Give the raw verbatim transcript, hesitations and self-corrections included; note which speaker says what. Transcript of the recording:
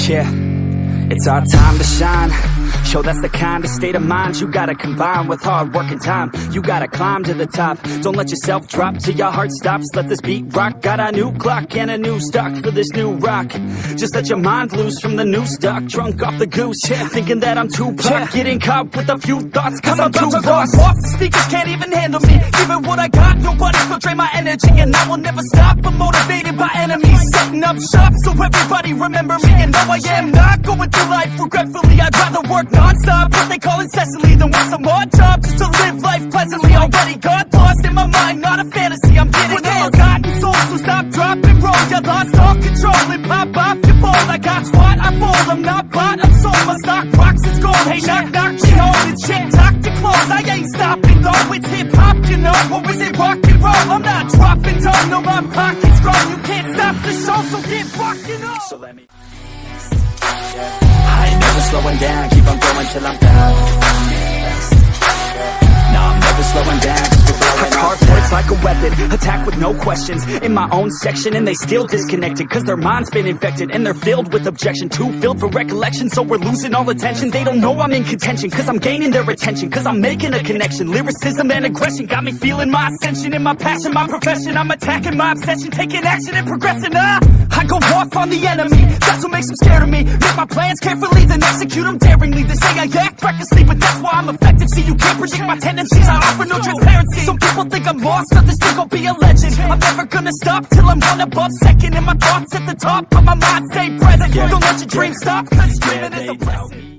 Speaker 1: Yeah, it's our time to shine. Yo, that's the kind of state of mind you gotta combine with hard work and time. You gotta climb to the top. Don't let yourself drop till your heart stops. Let this beat rock. Got a new clock and a new stock for this new rock. Just let your mind loose from the new stock. Drunk off the goose, yeah, thinking that I'm too pop. Yeah. Getting caught with a few thoughts cause I'm, I'm too lost. Off, the speakers can't even handle me. Giving what I got, nobody's gonna drain my energy. And I will never stop, I'm motivated by enemies. Setting up shop so everybody remember me. And no, I am not going through life regretfully. I'd rather work non-stop, what they call incessantly, than want some more job just to live life pleasantly. Already got lost in my mind, not a fantasy, I'm getting with all gotten soul, so stop, drop, and roll. You lost all control and pop off your ball. I got squat, I fold, I'm not bought, I'm sold. My stock rocks, it's gold. Hey, knock, knock, she home, it's shit, talk to close. I ain't stopping though, it's hip-hop, you know. Or is it rock and roll? I'm not dropping down, no, my pocket's grown. You can't stop the show, so get rockin' on. So let me I ain't never slowing down, keep on going till I'm down. No, I'm never slowing down, just we're blowing up. Hard words like a weapon, attack with no questions. In my own section and they still disconnected, cause their mind's been infected and they're filled with objection. Too filled for recollection, so we're losing all attention. They don't know I'm in contention, cause I'm gaining their attention. Cause I'm making a connection, lyricism and aggression got me feeling my ascension. In my passion, my profession, I'm attacking my obsession. Taking action and progressing, ah I go off on the enemy, that's what makes them scared of me. Make my plans carefully, then execute them daringly. They say I act recklessly, but that's why I'm effective. See, you can't predict my tendencies, I offer no transparency. Some people think I'm lost, others think I'll be a legend. I'm never gonna stop till I'm one above second. And my thoughts at the top, but my mind stay present. Don't let your dreams stop, cause dreaming is a blessing.